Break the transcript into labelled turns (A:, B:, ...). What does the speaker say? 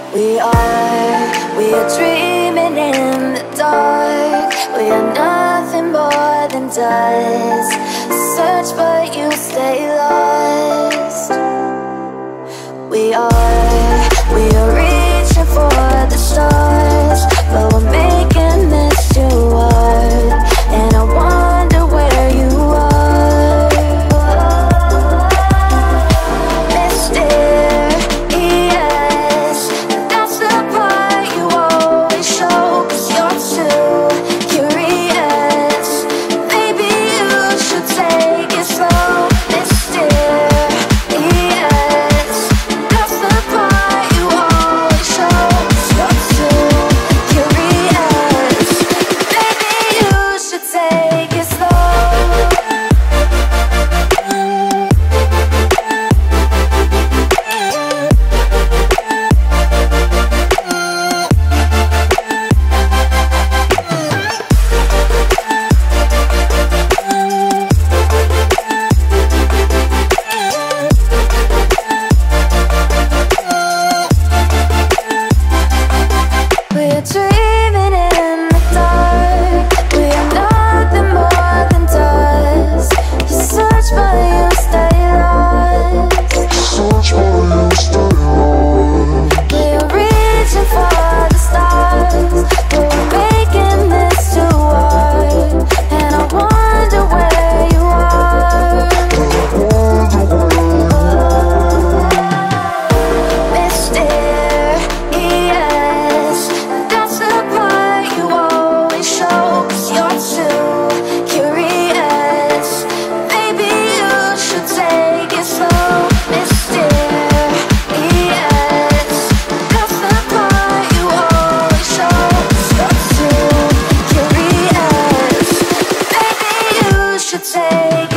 A: We are dreaming in the dark. We are nothing more than dust. Search but you stay lost. We are reaching for the stars, but we're making this too hard. And I wonder where you are. Mysterious, that's the part you always show. 'Cause you're too curious. Maybe you should take it slow. Mysterious, that's the part you always show. 'Cause you're too curious. Maybe you should take it slow. We're dreaming in the dark. We are nothing more than dust. You search but you stay lost. We are reaching for the stars, but we're making this too hard. And I wonder where you are. Mysterious, that's the part you always show. 'Cause you're too curious. Maybe you should take it slow. Mysterious, that's the part you always show. 'Cause you're too curious. Maybe you should take